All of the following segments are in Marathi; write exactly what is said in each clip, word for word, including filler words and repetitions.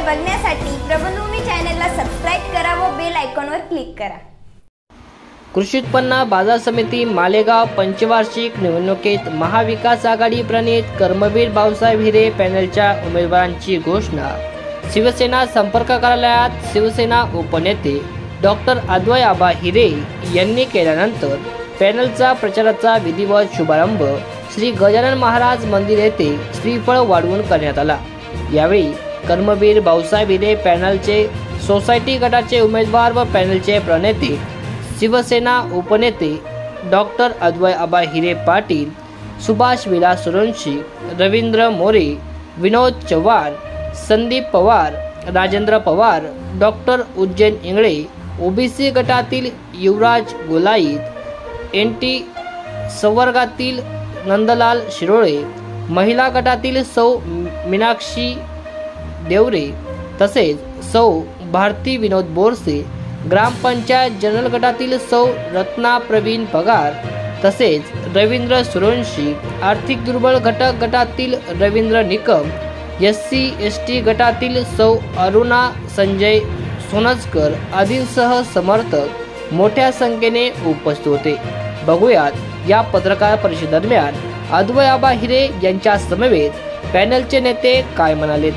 बघण्यासाठी प्रबलभूमी चॅनलला सबस्क्राइब करा व बेल आयकॉनवर क्लिक करा। कृषी उत्पन्न बाजार समिती मालेगाव पंचवार्षिक निवडणुकीत महाविकास आघाडी प्रणित कर्मवीर भाऊसाहेब हिरे पॅनलच्या उमेदवारांची घोषणा। शिवसेना संपर्क कार्यालयात शिवसेना उपनेते डॉक्टर अद्वय आबा हिरे यांनी केल्यानंतर पॅनलचा प्रचाराचा विधिवत शुभारंभ श्री गजानन महाराज मंदिर येथे श्रीफळ वाढवून करण्यात आला। यावेळी कर्मवीर भाऊसाहेब हिरे पॅनलचे सोसायटी गटाचे उमेदवार व पॅनलचे प्रणेते शिवसेना उपनेते doctor Advay Aba Hire Patil, Subhash Vilas Surwanshi, Ravindra More, Vinod Chavan, Sandeep Pawar, Rajendra Pawar, doctor Ujjain Ingale, OBC गटातील युवराज गोलाईत, एन टी संवर्गातील नंदलाल शिरोळे, महिला गटातील सौ मीनाक्षी देवरे तसेच सौ भारती विनोद बोरसे, ग्रामपंचायत जनरल गटातील सौ रत्ना प्रवीण पगार तसेच रवींद्र सुरवंशी, आर्थिक दुर्बल घटक गटातील Ravindra Nikam, S C S T गटातील सौ अरुणा संजय सोनजकर आदींसह समर्थक मोठ्या संख्येने उपस्थित होते। बघूयात या पत्रकार परिषदेदरम्यान अद्वय आबा हिरे यांच्या समवेत पॅनलचे नेते काय म्हणालेत।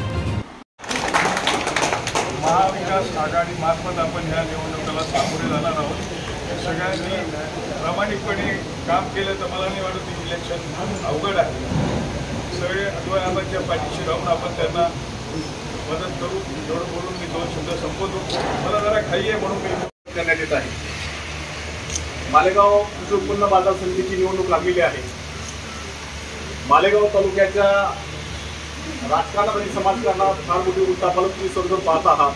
महाविकास आघाडी मार्फत आपण ह्या निवडणुकीला सामोरे जाणार आहोत। सगळ्यांनी प्रामाणिकपणे काम केलं तर मला नाही वाटत की इलेक्शन अवघड आहे। सगळे अद्वय आबांच्या पाठीशी राहून आपण त्यांना मदत करू। एवढं बोलून मी दोन शब्द संपवतो। मला जरा घाई आहे म्हणून मी करण्यात येत आहे। मालेगाव कृषी उत्पन्न बाजार समितीची निवडणूक लागलेली आहे। मालेगाव तालुक्याच्या राजकारणात आणि समाजकारणात फार मोठी उलथापालथ तुम्ही समजून पाहत आहात।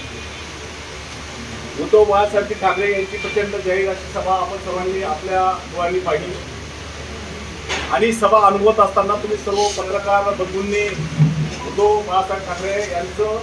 उद्धव बाळासाहेब ठाकरे यांची प्रचंड जाहीर अशी सभा आपण सर्वांनी आपल्या डोळ्यांनी पाहिली आणि सभा अनुभवत असताना तुम्ही सर्व पत्रकार बंधूंनी उद्धव बाळासाहेब ठाकरे यांचं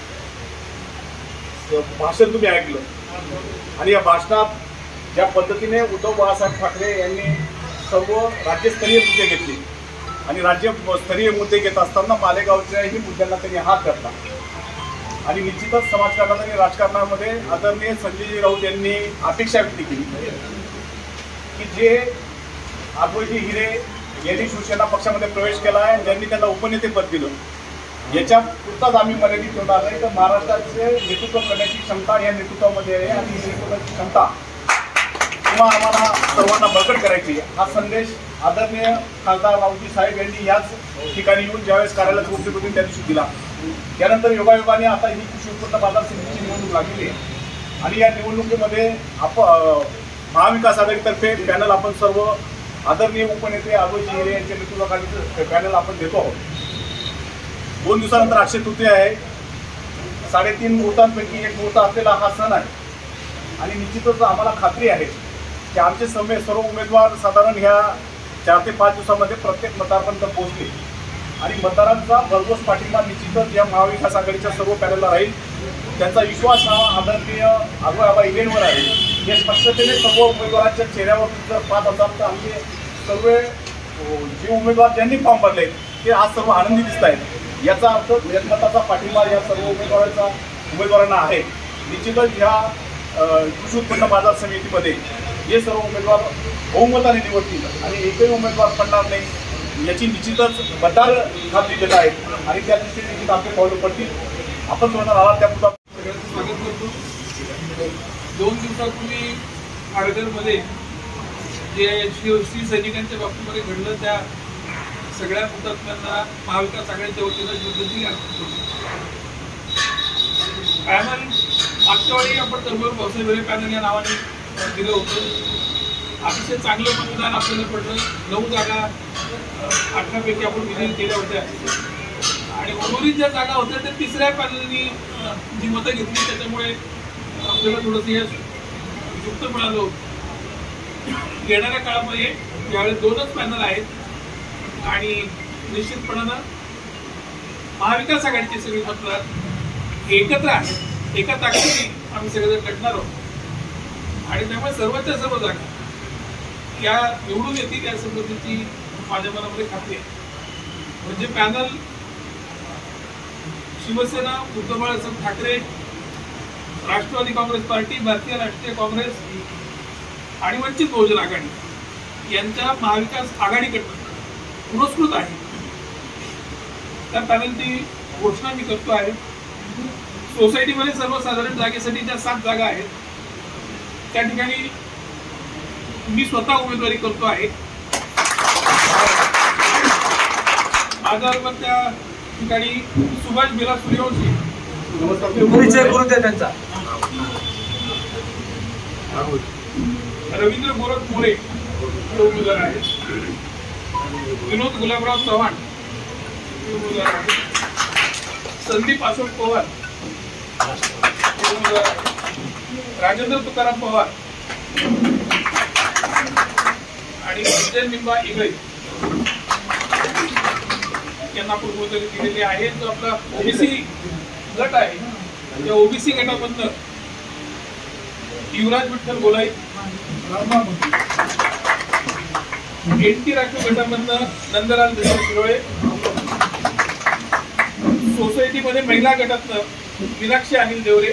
भाषण तुम्ही ऐकलं आणि या भाषणात ज्या पद्धतीने उद्धव बाळासाहेब ठाकरे यांनी सर्व राज्यस्तरीय मुद्दे घेतले आणि राज्यस्तरीय मुद्दे घेत असताना मालेगावच्याही मुद्द्यांना त्यांनी हात घातला आणि निश्चितच समाजकारणात आणि राजकारणामध्ये आदरणीय संजय राऊत यांनी अपेक्षा व्यक्त केली की जे अद्वयजी हिरे यांनी शिवसेना पक्षामध्ये प्रवेश केला आहे, ज्यांनी त्यांना उपनेतेपद दिलं, याच्या पुरताच आम्ही मर्यादित ठेवणार नाही तर महाराष्ट्राचे नेतृत्व करण्याची क्षमता या नेतृत्वामध्ये आहे आणि ही नेतृत्वाची क्षमता किंवा आम्हाला सर्वांना बळकट करायची हा संदेश आदरणीय खासदार राऊतजी साहेब यांनी याच ठिकाणी येऊन ज्यावेळेस कार्यालयात उपस्थित होते त्या दिवशी दिला। त्यानंतर योगायोगाने आता ही कृषी उत्पन्न बाजार समितीची निवडणूक लागलेली आहे आणि या निवडणुकीमध्ये आप महाविकास आघाडीतर्फे पॅनल आपण सर्व आदरणीय उपनेते अद्वयजी हिरे यांच्या नेतृत्वाखाली पॅनल आपण देतो आहोत। दोन दिवसानंतर अक्षय तृतीया आहे। साडेतीन मुहूर्तांपैकी एक मुहूर्त असलेला हा सण आहे आणि निश्चितच आम्हाला खात्री आहे की आमचे समेत सर्व उमेदवार साधारण ह्या चार ते पाच दिवसामध्ये प्रत्येक मतदारापर्यंत पोहोचले आणि मतदारांचा भरघोस पाठिंबा निश्चितच या महाविकास आघाडीच्या सर्व पॅनलला राहील। त्यांचा विश्वास हा आदरणीय अद्वय आबा हिरेंवर आहे। हे स्पष्टतेने सर्व उमेदवारांच्या चेहऱ्यावर जर पाहत असाल तर आमचे सर्व जे उमेदवार ज्यांनी फॉर्म भरले ते आज सर्व आनंदी दिसत आहेत। याचा अर्थ जनमताचा पाठिंबा या सर्व उमेदवारांचा उमेदवारांना आहे। निश्चितच ह्या कृषी उत्पन्न बाजार समितीमध्ये हे सर्व उमेदवार बहुमताने निवडतील आणि एकही उमेदवार पडणार नाही याची निश्चितच मतदार खात्री देत आहेत आणि त्या दृष्टीने निश्चित आमचे पावलं पडतील। आपण सोडणार आहात त्यापुढे सगळ्यांचं स्वागत करतो। दोन दिवसापूर्वी आळगरमध्ये जे शिव श्री सैनिकांच्या बाबतीमध्ये घडलं त्या सगळ्या हुतात्म्यांना महाविकास आघाडीच्या वतीनं श्रद्धांजली अर्पण करतो। पॅनल मागच्या वेळी आपण कर्मवीर भाऊसाहेब हिरे पॅनल या नावाने दिलं होतं। अतिशय चांगलं मतदान आपल्याला पडलं। नऊ जागा अठरापैकी आपण विजयी केल्या होत्या आणि उर्वरित ज्या जागा होत्या त्या तिसऱ्या पॅनलनी जी मतं घेतली त्याच्यामुळे आपल्याला थोडंसं हे युक्त मिळालं होतं। येणाऱ्या काळामध्ये यावेळेस दोनच पॅनल आहेत आणि निश्चितपणानं महाविकास आघाडीचे सगळे मतदार एकत्र आहेत। एका ताकदीने आम्ही सगळेजण लढणार आहोत आणि त्यामुळे सर्वच्या सर्व जागा या निवडून येतील या संबंधीची माझ्या मनामध्ये खात्री आहे। म्हणजे पॅनल शिवसेना, उद्धव बाळासाहेब ठाकरे, राष्ट्रवादी काँग्रेस पार्टी, भारतीय राष्ट्रीय काँग्रेस आणि वंचित बहुजन आघाडी यांच्या महाविकास आघाडीकडून पुरस्कृत आहे त्या पॅनलची घोषणा मी करतो आहे. सोसायटीमध्ये सर्वसाधारण जागेसाठी ज्या सात जागा आहेत त्या ठिकाणी मी स्वतः उमेदवारी करतो आहे. माझ्याबरोबर त्या ठिकाणी सुभाष बेला सूर्यवंशी, परिचय करून द्या त्यांचा. रवींद्र गोरख मोरे उमेदवार आहेत. विनोद गुलाबराव चव्हाण उमेदवार आहेत. संदीप अशोक पवार उमेदवार आहेत. राजेंद्र तुकाराम पवार आणि विजय निंबा इंगळे यांना आपण उमेदवारी दिलेली आहे. जो आपला ओबीसी गट आहे त्या ओबीसी गटामधनं युवराज विठ्ठल गोलाई, एनटी राखीव गटामधनं नंदलाल देसाई शिरोळे, सोसायटीमध्ये महिला गटातनं मीनाक्षी अनिल देवरे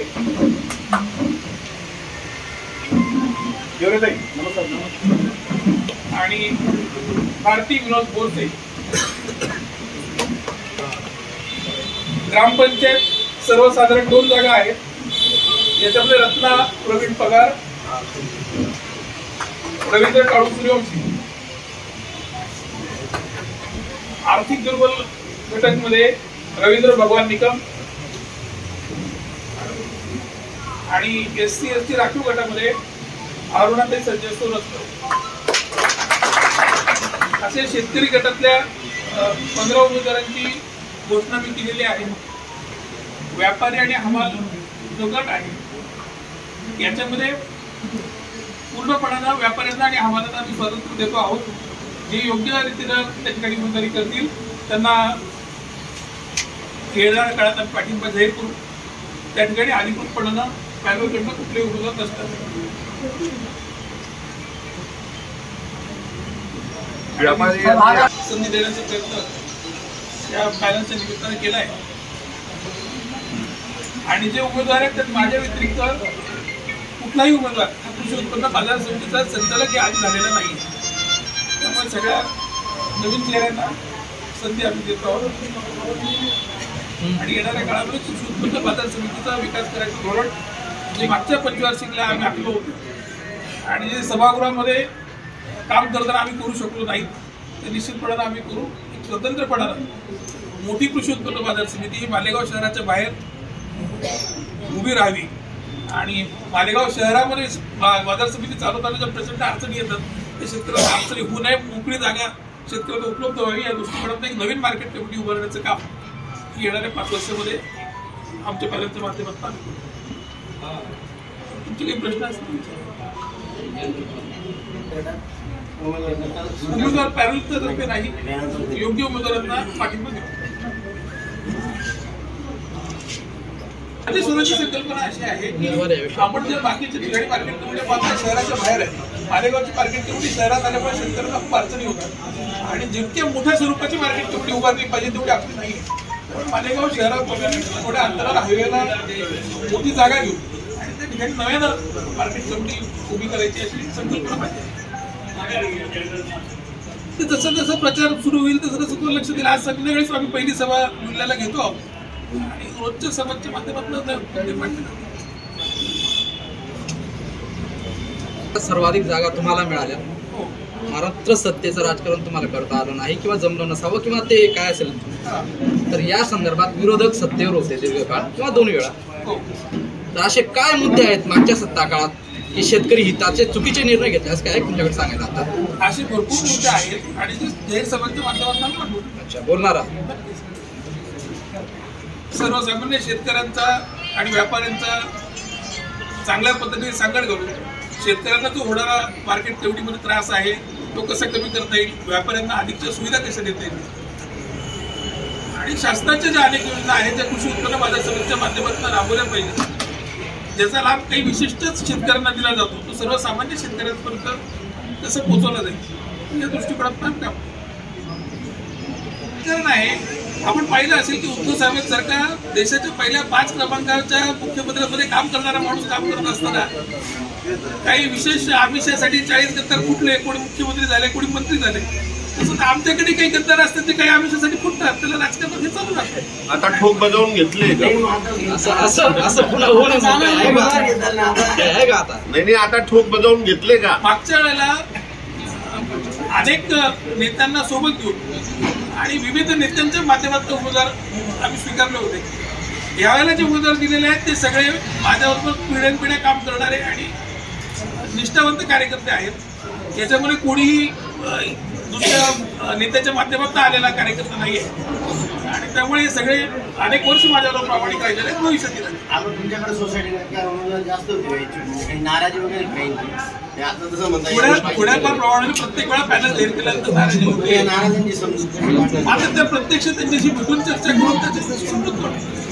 देवरेताई नमस्कार आणि भारती विनोद बोरसे. ग्रामपंचायत सर्वसाधारण दोन जागा आहेत. याच्यामध्ये रत्ना प्रवीण पगार, रवींद्र काळू सूर्यवंशी. आर्थिक दुर्बल घटकमध्ये रवींद्र भगवान निकम आणि एस सी एस टी राखीव गटामध्ये अरुणाताई संजय सोनसकर. असे शेतकरी गटातल्या पंधरा उमेदवारांची घोषणा मी केलेली आहे. व्यापारी आणि हमाल जो गट आहे याच्यामध्ये पूर्णपणानं व्यापाऱ्यांना आणि हमालांना आम्ही स्वातंत्र्य देतो आहोत. जे योग्य रीतीनं त्या ठिकाणी उमेदवारी करतील त्यांना येणाऱ्या काळात आम्ही पाठिंबा जाहीर करू. त्या ठिकाणी अधिकृतपणानं पॅनलकडनं कुठलेही उमेदवार नसतात. संधी देण्याचा प्रयत्न या पॅनलच्या निमित्ताने केला आहे. आणि जे उमेदवार आहेत त्यात माझ्या व्यतिरिक्त कुठलाही उमेदवार कृषी उत्पन्न बाजार समितीचा संचालक आधी झालेला नाही. त्यामुळे सगळ्या नवीन चेहऱ्यांना संधी आम्ही देतो आहोत. आणि येणाऱ्या काळामध्ये कृषी उत्पन्न बाजार समितीचा विकास करायचं धोरण जे मागच्या पंचवार्षिकला आम्ही आखलो होतो आणि जे सभागृहामध्ये काम करताना आम्ही करू शकलो नाही ते निश्चितपणानं आम्ही करू. एक स्वतंत्रपणानं मोठी कृषी उत्पन्न बाजार समिती ही मालेगाव शहराच्या बाहेर उभी राहावी. आणि मालेगाव शहरामध्ये बाजार समिती चालवताना ज्या प्रचंड अडचणी येतात ते शेतकऱ्यांना अडचणी होऊ नये, मोकळी जागा शेतकऱ्यांना उपलब्ध व्हावी या दृष्टिकोनातून एक नवीन मार्केट कमिटी उभारण्याचं काम येणाऱ्या पाच वर्षामध्ये आमच्या पॅनलच्या माध्यमातून आम्ही करू. तुमचे काही प्रश्न असतील उमेदवार पॅनलच्या तर्फे नाही योग्य उमेदवारांना पाठिंबा देऊ. आणि स्वतःची संकल्पना अशी आहे की आपण जर बाकीच्या ठिकाणी मार्केट कमिटी पाहता शहराच्या बाहेर आहे. मालेगावची मार्केट कमिटी शहरात आल्यामुळे शेतकऱ्यांना खूप अडचणी होतात आणि जितक्या मोठ्या स्वरूपाची मार्केट कमिटी उभारली पाहिजे तेवढी आपली नाही. त्यामुळे मालेगाव शहरात थोड्या अंतराला हायवेला मोठी जागा घेऊ आणि त्या ठिकाणी नव्यानं मार्केट कमिटी उभी करायची अशी संकल्पना पाहिजे. जसं जसं प्रचार सुरू होईल तसं तसं तो लक्ष दिलं. आज संध्याकाळीच आम्ही पहिली सभा जिल्ह्याला घेतो आहोत आणि रोजच्या सभाच्या माध्यमातून सर्वाधिक जागा तुम्हाला मिळाल्या. मात्र सत्तेचं राजकारण तुम्हाला करता आलं नाही किंवा जमलं नसावं किंवा ते काय असेल तर या संदर्भात विरोधक सत्तेवर होते दीर्घकाळ किंवा दोन वेळा. तर असे काय मुद्दे आहेत मागच्या सत्ता काळात की शेतकरी हिताचे चुकीचे निर्णय घेतले असं काय तुमच्याकडे सांगायला आता? असे भरपूर मुद्दे आहेत आणि ते जाहीर सभांच्या माध्यमातून अच्छा बोलणार सर्वसामान्य शेतकऱ्यांचा आणि व्यापाऱ्यांचा चांगल्या पद्धतीने सांगड करून शेतकऱ्यांना जो होणारा मार्केट कमिटीमध्ये त्रास आहे तो कसा कमी करता येईल, व्यापाऱ्यांना अधिकच्या सुविधा कशा देता येईल आणि शासनाच्या ज्या अनेक योजना आहेत त्या कृषी उत्पन्न बाजार समितीच्या माध्यमातून राबवल्या पाहिजे. ज्याचा लाभ काही विशिष्टच शेतकऱ्यांना दिला जातो तो सर्वसामान्य शेतकऱ्यांपर्यंत कसं पोहोचवला जाईल या दृष्टिकोनातून काम कारण आहे. आपण पाहिलं असेल की उद्धव साहेबांसारखा देशाच्या पहिल्या पाच क्रमांकाच्या मुख्यमंत्र्यांमध्ये काम करणारा माणूस काम करत असताना काही विशेष आमिषासाठी चाळीस गद्दार फुटले, कोणी मुख्यमंत्री झाले, कोणी मंत्री झाले. तसं आमच्याकडे काही गद्दार असतात ते काही आमिषासाठी फुटतात, त्याला राजकारणात हे चालू असतं. आता ठोक बजावून घेतले असं असं असं पुन्हा होणं आहे का? आहे का आता? नाही नाही, आता ठोक बजावून घेतले का? मागच्या वेळेला अनेक नेत्यांना सोबत घेऊन आणि विविध नेत्यांच्या माध्यमातून उमेदवार आम्ही स्वीकारले होते. यावेळेला जे उमेदवार दिलेले आहेत ते सगळे माझ्याबरोबर पिढ्यानपिढ्या काम करणारे आणि निष्ठावंत कार्यकर्ते आहेत. याच्यामुळे कोणीही दुसऱ्या नेत्याच्या माध्यमातून आलेला कार्यकर्ता नाही आहे आणि त्यामुळे हे सगळे अनेक वर्ष माझ्यावर प्रामाणिक राहिलेले आहेत. भविष्यात आपण तुमच्याकडे सोसायटी जास्त होती, नाराजी वगैरे काही आता तसं म्हणता थोड्याफार प्रमाणाने प्रत्येक वेळा पॅनल जाहीर केल्यानंतर नाराजी होते. नाराजांची समजूत आता त्या प्रत्यक्ष त्यांच्याशी भेटून चर्चा करून त्याची समजूत